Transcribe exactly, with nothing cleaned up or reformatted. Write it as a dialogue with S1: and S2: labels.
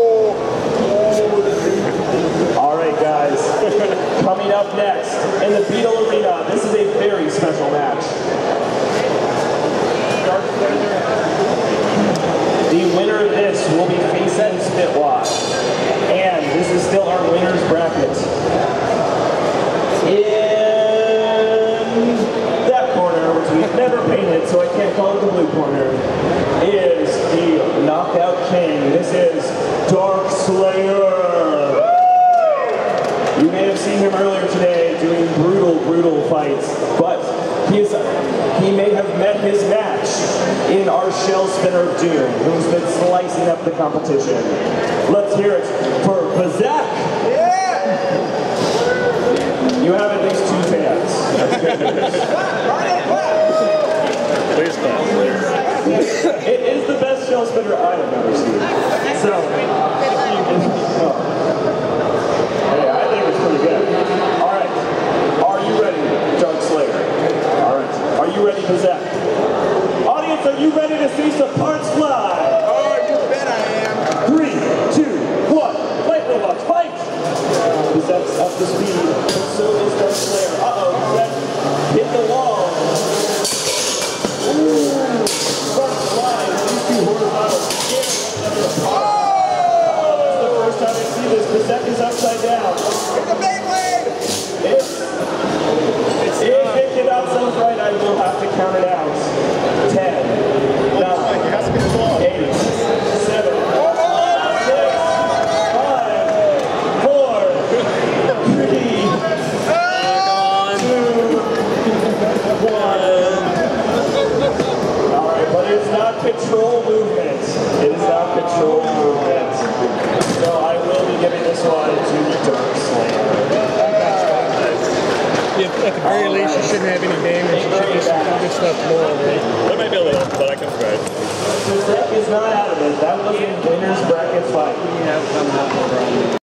S1: All right, guys. Coming up next in the Beetle Arena, this is a very special match. The winner of this will be face and spit wash. And this is still our winner's bracket. In that corner, which we've never painted, so I can't call it the blue corner, is the Knockout King. This is Dark Slayer. You may have seen him earlier today doing brutal, brutal fights, but he, is, he may have met his match in our Shell Spinner of Doom, who's been slicing up the competition. Let's hear it for Bezek. Yeah! You have at least two fans. That's good news.
S2: Please clap.
S1: It is the best Shell Spinner I have ever seen. So, oh. Hey, I think it's pretty good. All right. Are you ready, Dark Slayer? All right. Are you ready, Bezek? Audience, are you ready to see some parts fly?
S3: Oh, you bet I am.
S1: Three, two, one. Fight, robots, fight! Bezek's up to speed, and so is Dark Slayer. Uh-oh, Bezek hit the wall. Ooh, sparks fly. These two horizontals can't never apart. Oh, that's the first time I see this. Bezek is upside down.
S3: It's a beetleweight.
S1: If, if it cannot sound right, I will have to count it out. Ten, nine, eight, seven, six, five, four, three, two, one. All right, but it's not control movement. It is not control movement. So I will be giving this one to Dark Slayer.
S4: At the very least, you shouldn't have any damage. You should just do this stuff more, right?
S2: That might be a little, but I can try.
S1: Bezek is not out of it. That was in winner's bracket fight.